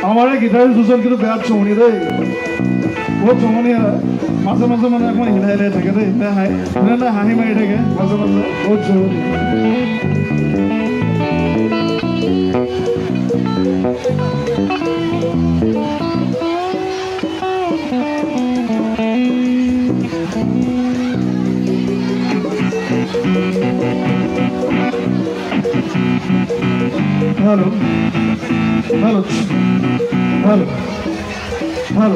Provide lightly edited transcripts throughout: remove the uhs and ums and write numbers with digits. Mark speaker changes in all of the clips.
Speaker 1: हमारे गिटार दूसरे के तो बैठ चोनी रे वो चोनी है मासे मासे मने अपना हिला ले थके रे हिला है ना हाही में थके मासे मासे वो चोनी hello hello hello hello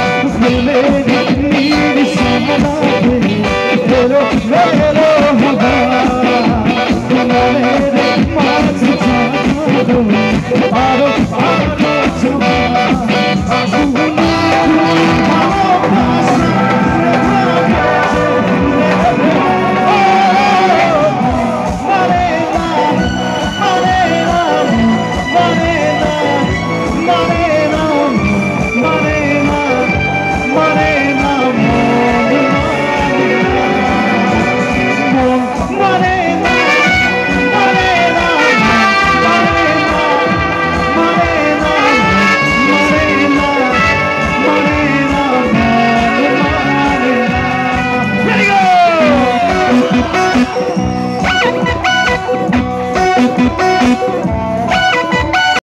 Speaker 1: Hello, hello, hello.